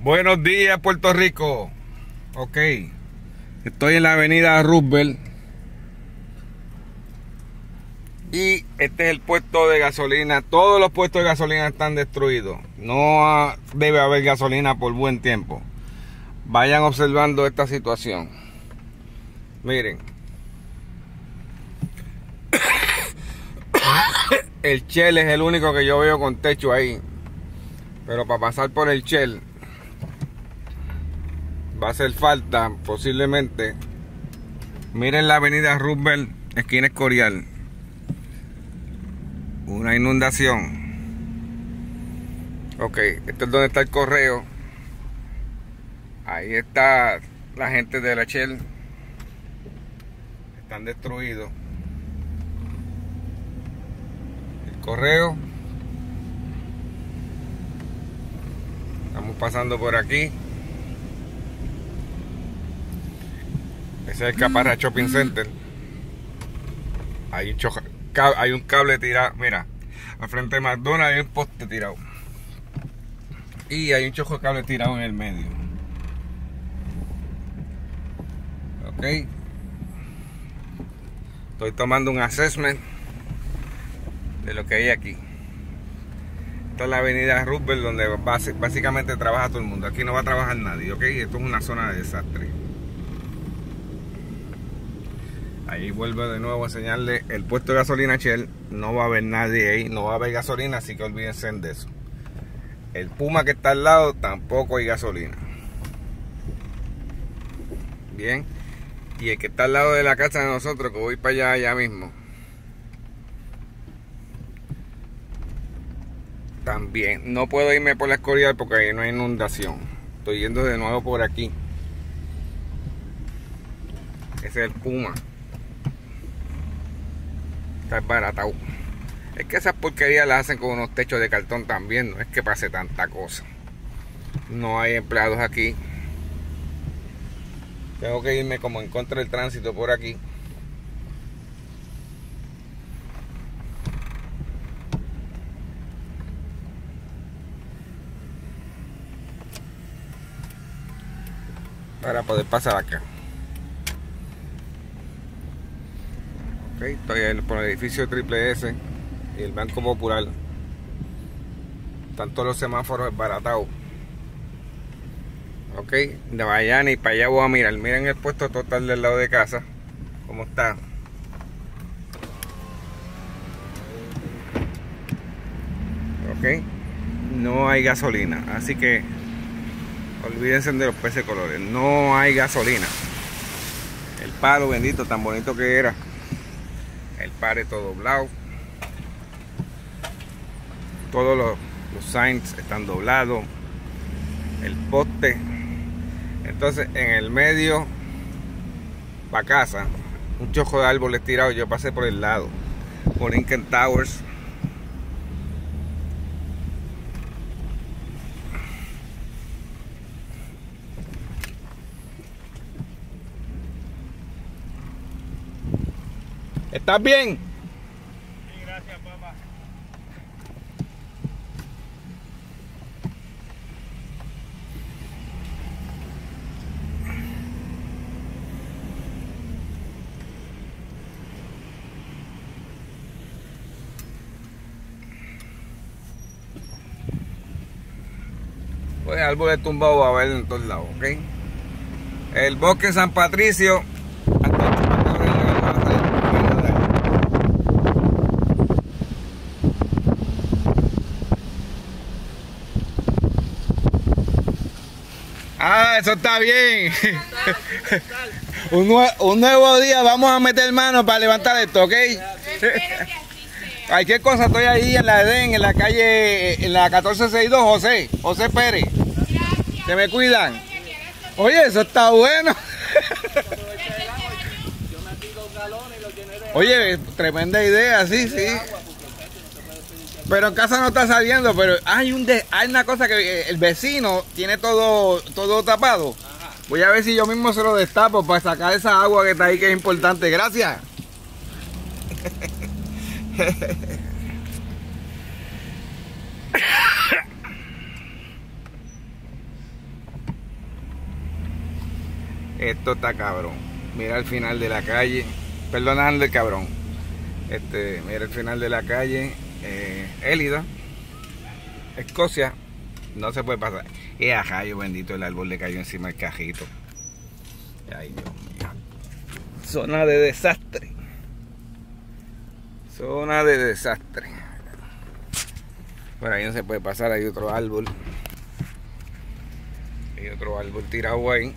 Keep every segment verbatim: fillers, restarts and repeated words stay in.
Buenos días, Puerto Rico. Ok, estoy en la avenida Roosevelt y este es el puesto de gasolina. Todos los puestos de gasolina están destruidos. No debe haber gasolina por buen tiempo. Vayan observando esta situación. Miren, el Shell es el único que yo veo con techo ahí, pero para pasar por el Shell va a hacer falta posiblemente. Miren la avenida Roosevelt, esquina Escorial, una inundación. Ok, esto es donde está el correo. Ahí está la gente de la Shell. Están destruidos. El correo. Estamos pasando por aquí. Ese es el Caparra Shopping Center. Hay un, choja, hay un cable tirado. Mira, al frente de McDonald's hay un poste tirado. Y hay un chojo de cable tirado en el medio. Ok. Estoy tomando un assessment de lo que hay aquí. Esta es la avenida Roosevelt, donde básicamente trabaja todo el mundo. Aquí no va a trabajar nadie, ok. Esto es una zona de desastre. Ahí vuelvo de nuevo a enseñarle el puesto de gasolina Shell. No va a haber nadie ahí, no va a haber gasolina, así que olvídense de eso. El Puma que está al lado, tampoco hay gasolina. Bien. Y el que está al lado de la casa de nosotros, que voy para allá, allá mismo, también. No puedo irme por la Escorial porque ahí no hay inundación. Estoy yendo de nuevo por aquí. Ese es el Puma. Está baratado. Es que esas porquerías las hacen con unos techos de cartón también. No es que pase tanta cosa. No hay empleados aquí. Tengo que irme como en contra del tránsito por aquí. Para poder pasar acá. Ok, estoy por el edificio Triple S y el Banco Popular. Están todos los semáforos desbaratados. Ok, de mañana y para allá voy a mirar. Miren el puesto total del lado de casa, cómo está. Ok, no hay gasolina, así que olvídense de los peces de colores. No hay gasolina. El palo bendito, tan bonito que era. El pare todo doblado. Todos los, los signs están doblados. El poste. Entonces en el medio, para casa, un chojo de árboles tirados. Yo pasé por el lado, por Lincoln Towers. ¿Estás bien? Sí, gracias, papá. Pues árboles tumbados va a haber en todos lados, ¿ok? El bosque San Patricio. Ah, eso está bien. un, nue un nuevo día, vamos a meter mano para levantar esto, ¿ok? Cualquier cosa, estoy ahí en la Edén, en la calle, en la catorce sesenta y dos, José, José Pérez. Se me cuidan. Oye, eso está bueno. Oye, tremenda idea, sí, sí. Pero en casa no está saliendo, pero hay un de, hay una cosa que el vecino tiene todo, todo tapado. Ajá. Voy a ver si yo mismo se lo destapo para sacar esa agua que está ahí, que es importante. Gracias. Esto está cabrón. Mira el final de la calle. Perdonando el cabrón. Este, mira el final de la calle. Eh, Élida, Escocia. No se puede pasar. Y a rayo bendito, el árbol le cayó encima del cajito. Ay, Dios mío. Zona de desastre. Zona de desastre. Por ahí no se puede pasar, hay otro árbol. Hay otro árbol tirado ahí.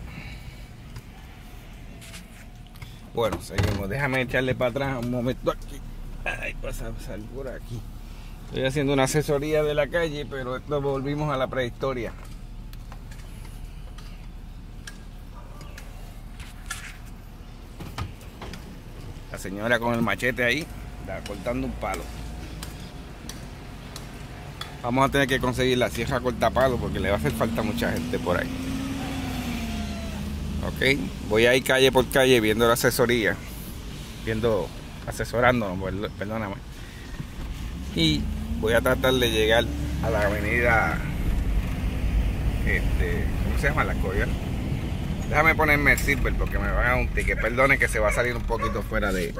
Bueno, seguimos. Déjame echarle para atrás un momento aquí. Ay, pasa, pasar por aquí. Estoy haciendo una asesoría de la calle, pero esto volvimos a la prehistoria. La señora con el machete ahí, está cortando un palo. Vamos a tener que conseguir la sierra cortapalo porque le va a hacer falta mucha gente por ahí. Ok, voy a ir calle por calle viendo la asesoría, viendo, asesorándonos, perdóname. Y voy a tratar de llegar a la avenida, este, ¿cómo se llama? La Escorial. Déjame ponerme el silver porque me van a dar un ticket. Perdone que se va a salir un poquito fuera de...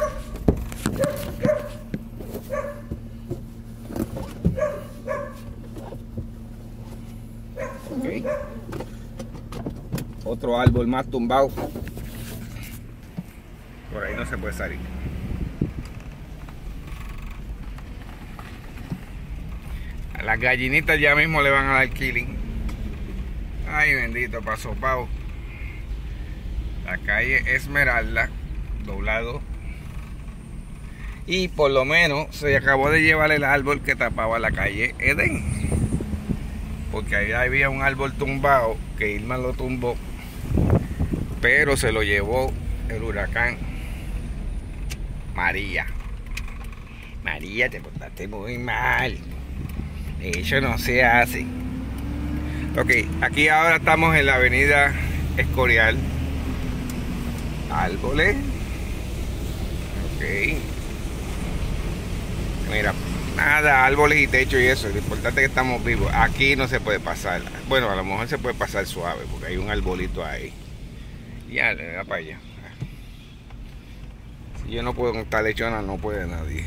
Okay. Otro árbol más tumbado. Por ahí no se puede salir. A las gallinitas ya mismo le van a dar killing. Ay, bendito, paso pavo. La calle Esmeralda, doblado. Y por lo menos se acabó de llevar el árbol que tapaba la calle Edén. Porque ahí había un árbol tumbado que Irma lo tumbó, pero se lo llevó el huracán María. María, te portaste muy mal. Eso no se hace. Ok, aquí ahora estamos en la avenida Escorial. Árboles. Ok. Mira, nada, árboles y techo y eso. Lo importante es que estamos vivos. Aquí no se puede pasar. Bueno, a lo mejor se puede pasar suave porque hay un arbolito ahí. Ya, le da para allá. Si yo no puedo contar lechona, no puede nadie.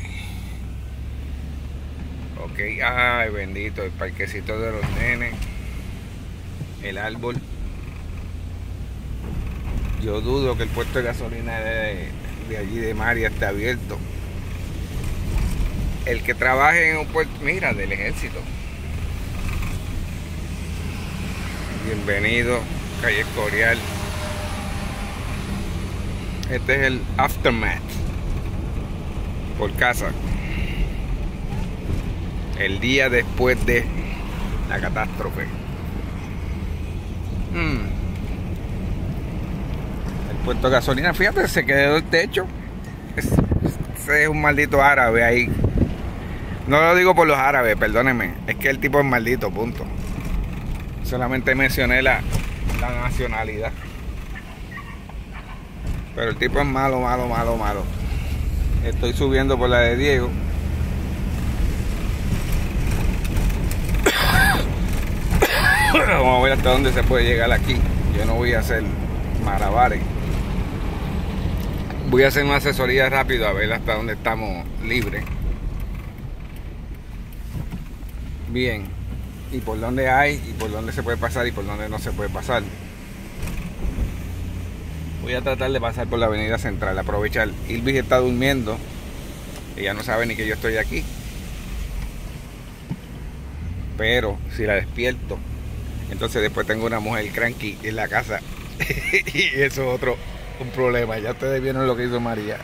Ok, ay, bendito, el parquecito de los nenes. El árbol. Yo dudo que el puesto de gasolina de, de allí de María esté abierto. El que trabaje en un puerto, mira, del ejército. Bienvenido, calle Escorial. Este es el aftermath. Por casa. El día después de la catástrofe. Hmm. El puerto de gasolina, fíjate, se quedó el techo. Ese es un maldito árabe ahí. No lo digo por los árabes, perdónenme. Es que el tipo es maldito, punto. Solamente mencioné la, la nacionalidad. Pero el tipo es malo, malo, malo, malo. Estoy subiendo por la de Diego. Vamos a ver hasta dónde se puede llegar aquí. Yo no voy a hacer malabares. Voy a hacer una asesoría rápido a ver hasta dónde estamos libres. Bien. Y por dónde hay, y por dónde se puede pasar, y por dónde no se puede pasar. Voy a tratar de pasar por la avenida central, aprovechar. Ilvis está durmiendo. Ella no sabe ni que yo estoy aquí. Pero si la despierto, entonces después tengo una mujer cranky en la casa. Y eso es otro un problema. Ya ustedes vieron lo que hizo María.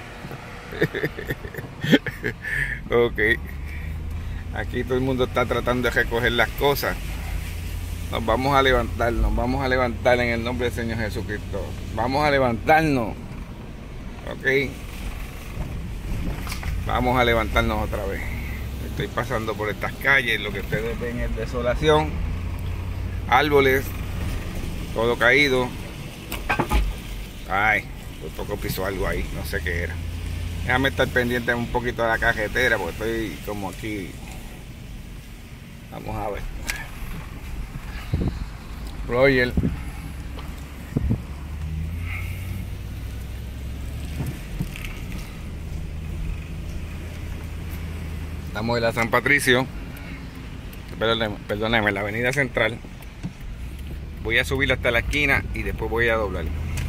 Ok. Aquí todo el mundo está tratando de recoger las cosas. Nos vamos a levantar, nos vamos a levantar en el nombre del Señor Jesucristo. Vamos a levantarnos. Ok. Vamos a levantarnos otra vez. Estoy pasando por estas calles. Lo que ustedes ven es desolación. Árboles. Todo caído. Ay, por poco pisó algo ahí. No sé qué era. Déjame estar pendiente un poquito de la carretera porque estoy como aquí. Vamos a ver. Roger. Estamos en la San Patricio, perdóneme, perdóneme, la avenida Central. Voy a subir hasta la esquina y después voy a doblar.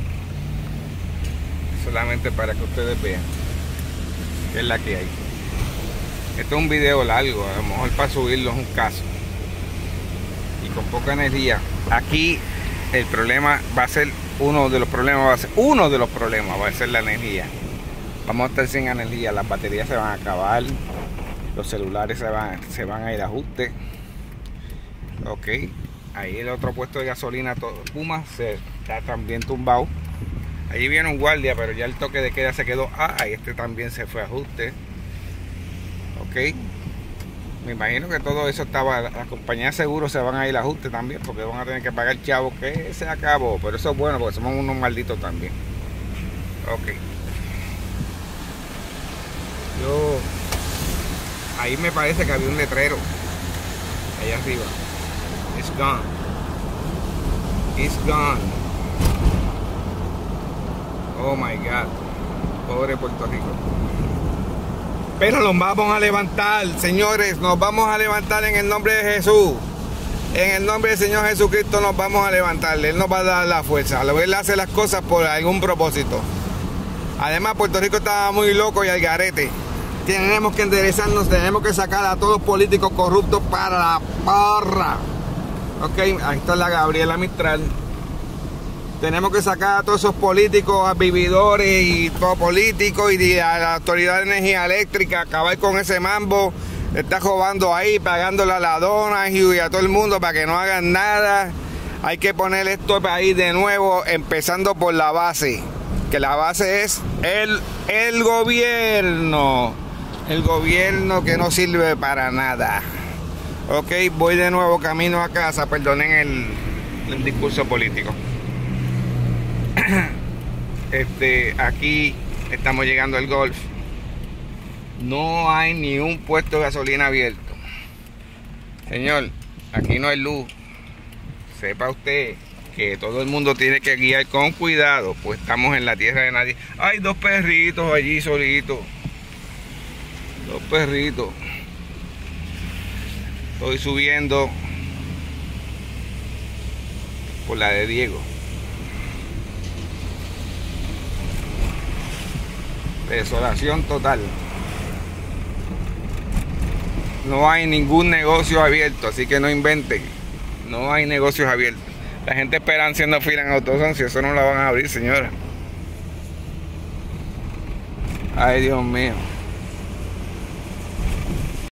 Solamente para que ustedes vean qué es la que hay. Esto es un video largo, a lo mejor para subirlo es un caso. Y con poca energía. Aquí el problema va a ser, uno de los problemas va a ser, uno de los problemas va a ser la energía. Vamos a estar sin energía, las baterías se van a acabar, los celulares se van, se van a ir a ajuste. Ok, ahí el otro puesto de gasolina, todo, Puma, se está también tumbado. Allí viene un guardia, pero ya el toque de queda se quedó. Ah, y este también se fue a ajuste. Ok, me imagino que todo eso estaba, las compañías de seguros se van a ir a ajuste también, porque van a tener que pagar chavo que se acabó. Pero eso es bueno, porque somos unos malditos también. Ok, yo ahí me parece que había un letrero allá arriba. It's gone. It's gone. Oh my God. Pobre Puerto Rico. Pero nos vamos a levantar, señores. Nos vamos a levantar en el nombre de Jesús. En el nombre del Señor Jesucristo nos vamos a levantar. Él nos va a dar la fuerza. Él hace las cosas por algún propósito. Además, Puerto Rico estaba muy loco y al garete. Tenemos que enderezarnos. Tenemos que sacar a todos los políticos corruptos para la porra. Ok, ahí está la Gabriela Mistral. Tenemos que sacar a todos esos políticos, vividores y todo políticos y a la autoridad de energía eléctrica, acabar con ese mambo. Está robando ahí, pagándole a la dona y a todo el mundo para que no hagan nada. Hay que poner esto ahí de nuevo, empezando por la base. Que la base es el, el gobierno. El gobierno que no sirve para nada. Ok, voy de nuevo camino a casa, perdonen el, el discurso político. Este, aquí estamos llegando al golf. No hay ni un puesto de gasolina abierto. Señor, aquí no hay luz. Sepa usted que todo el mundo tiene que guiar con cuidado, pues estamos en la tierra de nadie. Hay dos perritos allí solitos. Dos perritos. Estoy subiendo por la de Diego. Desolación total. No hay ningún negocio abierto, así que no inventen. No hay negocios abiertos. La gente espera haciendo fila en AutoZone, si eso no la van a abrir, señora. Ay, Dios mío.